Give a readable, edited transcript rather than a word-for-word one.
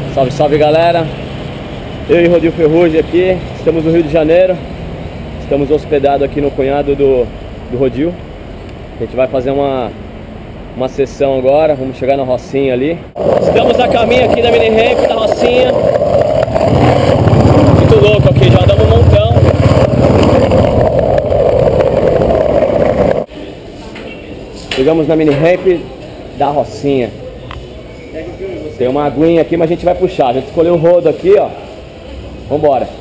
Salve, salve galera! Eu e Rodil Ferrugem aqui, estamos no Rio de Janeiro. Estamos hospedados aqui no cunhado do Rodil. A gente vai fazer uma sessão agora, vamos chegar na Rocinha ali. Estamos a caminho aqui da mini ramp da Rocinha. Muito louco aqui, já damos um montão. Chegamos na mini ramp da Rocinha. Tem uma aguinha aqui, mas a gente vai puxar. A gente escolheu um rodo aqui, ó. Vambora.